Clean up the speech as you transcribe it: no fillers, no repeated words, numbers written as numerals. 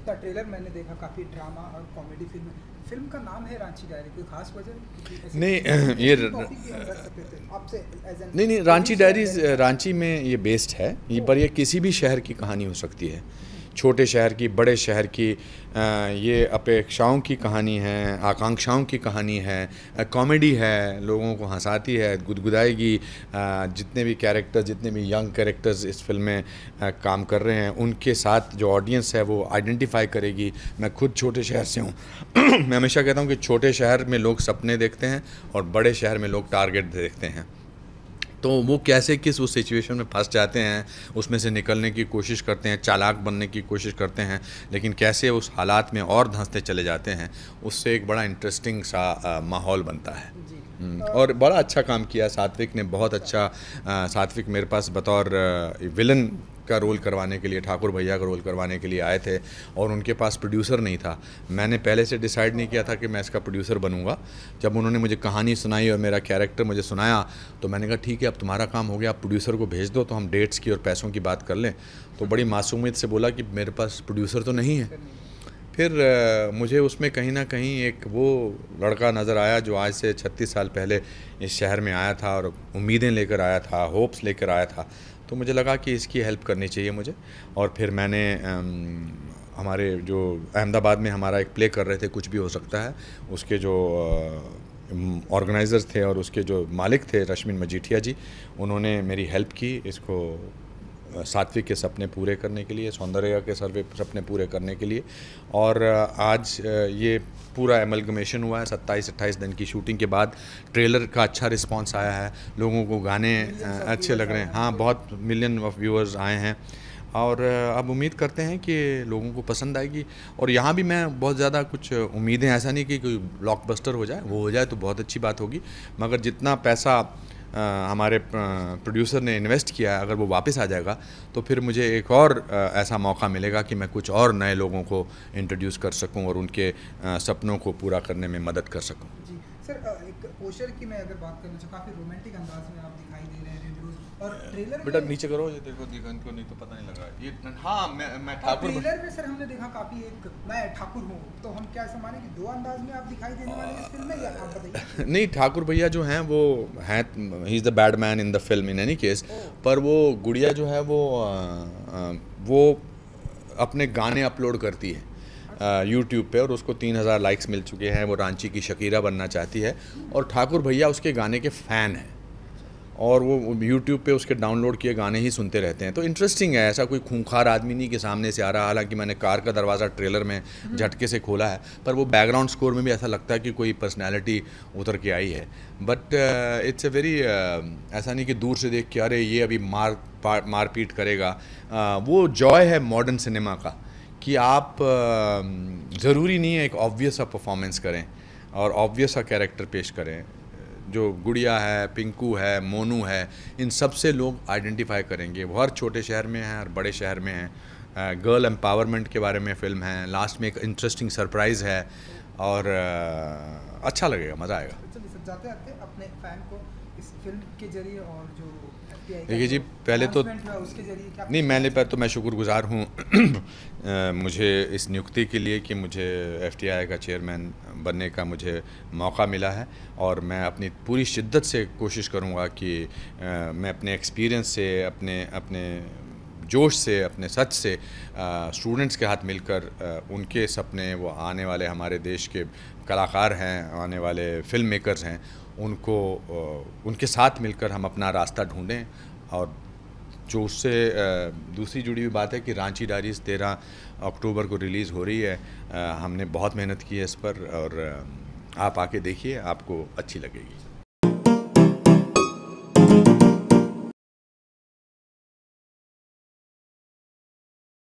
इसका ट्रेलर मैंने देखा, काफ़ी ड्रामा और कॉमेडी फिल्म है। फिल्म का नाम है रांची डायरी, कोई खास वजह? नहीं ये टॉपिक भी हम रख सकते थे आपसे एज एन नहीं रांची डायरीज रांची में ये बेस्ड है ये, पर ये किसी भी शहर की कहानी हो सकती है, छोटे शहर की, बड़े शहर की। ये अपेक्षाओं की कहानी है, आकांक्षाओं की कहानी है, कॉमेडी है, लोगों को हंसाती है, गुदगुदाएगी। जितने भी कैरेक्टर्स, जितने भी यंग कैरेक्टर्स इस फिल्म में काम कर रहे हैं, उनके साथ जो ऑडियंस है वो आइडेंटिफाई करेगी। मैं खुद छोटे शहर से हूँ मैं हमेशा कहता हूँ कि छोटे शहर में लोग सपने देखते हैं और बड़े शहर में लोग टारगेट देखते हैं। तो वो कैसे किस उस सिचुएशन में फंस जाते हैं, उसमें से निकलने की कोशिश करते हैं, चालाक बनने की कोशिश करते हैं, लेकिन कैसे उस हालात में और धंसते चले जाते हैं, उससे एक बड़ा इंटरेस्टिंग सा माहौल बनता है। और बड़ा अच्छा काम किया सात्विक ने, बहुत अच्छा। सात्विक मेरे पास बतौर विलन का रोल करवाने के लिए, ठाकुर भैया का रोल करवाने के लिए आए थे और उनके पास प्रोड्यूसर नहीं था। मैंने पहले से डिसाइड नहीं किया था कि मैं इसका प्रोड्यूसर बनूंगा। जब उन्होंने मुझे कहानी सुनाई और मेरा कैरेक्टर मुझे सुनाया तो मैंने कहा ठीक है, अब तुम्हारा काम हो गया, आप प्रोड्यूसर को भेज दो तो हम डेट्स की और पैसों की बात कर लें। तो बड़ी मासूमियत से बोला कि मेरे पास प्रोड्यूसर तो नहीं है। फिर मुझे उसमें कहीं ना कहीं एक वो लड़का नज़र आया जो आज से 36 साल पहले इस शहर में आया था और उम्मीदें लेकर आया था, होप्स लेकर आया था। तो मुझे लगा कि इसकी हेल्प करनी चाहिए मुझे। और फिर मैंने हमारे जो अहमदाबाद में हमारा एक प्ले कर रहे थे, कुछ भी हो सकता है, उसके जो ऑर्गेनाइज़र्स थे और उसके जो मालिक थे रश्मिन मजीठिया जी, उन्होंने मेरी हेल्प की इसको सात्विक के सपने पूरे करने के लिए, सौंदर्य के सपने पूरे करने के लिए। और आज ये पूरा एमलगमेशन हुआ है 27-28 दिन की शूटिंग के बाद। ट्रेलर का अच्छा रिस्पांस आया है, लोगों को गाने अच्छे लग रहे हैं। हाँ, बहुत मिलियन ऑफ व्यूअर्स आए हैं और अब उम्मीद करते हैं कि लोगों को पसंद आएगी। और यहाँ भी मैं बहुत ज़्यादा कुछ उम्मीदें, ऐसा नहीं कि कोई ब्लॉकबस्टर हो जाए, वो हो जाए तो बहुत अच्छी बात होगी, मगर जितना पैसा हमारे प्रोड्यूसर ने इन्वेस्ट किया है, अगर वो वापस आ जाएगा तो फिर मुझे एक और ऐसा मौका मिलेगा कि मैं कुछ और नए लोगों को इंट्रोड्यूस कर सकूं और उनके सपनों को पूरा करने में मदद कर सकूं। जी सर, एक पोस्टर की मैं अगर बात करना चाहूँ, काफ़ी रोमांटिक अंदाज में आप दिखाई दे रहे हैं रिव्यूज और ट्रेलर बेटा नीचे करो, ये देखो इनको नहीं तो पता नहीं लगा ये। हाँ, मैं ठाकुर। ट्रेलर में सर हमने देखा काफ़ी एक मैं ठाकुर हूँ, तो हम क्या ऐसा माने कि दो अंदाज में आप दिखाई देने वाले इस फिल्म में, या आप बताइए? नहीं, ठाकुर भैया जो हैं वो हैं, he is the bad man in the film in any case. पर वो गुड़िया जो है वो अपने गाने अपलोड करती है यूट्यूब पे और उसको 3000 लाइक्स मिल चुके हैं। वो रांची की शकीरा बनना चाहती है और ठाकुर भैया उसके गाने के फ़ैन हैं और वो यूट्यूब पे उसके डाउनलोड किए गाने ही सुनते रहते हैं। तो इंटरेस्टिंग है, ऐसा कोई खूंखार आदमी नहीं कि सामने से आ रहा। हालांकि मैंने कार का दरवाज़ा ट्रेलर में झटके से खोला है, पर वो बैकग्राउंड स्कोर में भी ऐसा लगता है कि कोई पर्सनैलिटी उतर के आई है। बट इट्स ए वेरी, ऐसा नहीं कि दूर से देख के अरे ये अभी मारपीट करेगा। वो जॉय है मॉडर्न सिनेमा का कि आप ज़रूरी नहीं है एक ऑब्वियस सा परफॉर्मेंस करें और ऑब्वियस सा कैरेक्टर पेश करें। जो गुड़िया है, पिंकू है, मोनू है, इन सब से लोग आइडेंटिफाई करेंगे। वो हर छोटे शहर में हैं और बड़े शहर में हैं। गर्ल एम्पावरमेंट के बारे में फ़िल्म है, लास्ट में एक इंटरेस्टिंग सरप्राइज़ है और अच्छा लगेगा, मज़ा आएगा। चलिए सर, जाते आते अपने फ़ैन को इस फिल्म के जरिए और जो देखिए जी, पहले तो उसके जरिए क्या नहीं, मैंने पर तो मैं शुक्रगुजार हूँ मुझे इस नियुक्ति के लिए कि मुझे FTI का चेयरमैन बनने का मुझे मौका मिला है। और मैं अपनी पूरी शिद्दत से कोशिश करूँगा कि मैं अपने एक्सपीरियंस से, अपने जोश से, अपने सच से स्टूडेंट्स के हाथ मिलकर उनके सपने, वो आने वाले हमारे देश के कलाकार हैं, आने वाले फिल्म मेकर्स हैं, उनको उनके साथ मिलकर हम अपना रास्ता ढूंढें। और जो उससे दूसरी जुड़ी हुई बात है कि रांची डायरीज़ 13 अक्टूबर को रिलीज़ हो रही है। हमने बहुत मेहनत की है इस पर और आप आके देखिए, आपको अच्छी लगेगी।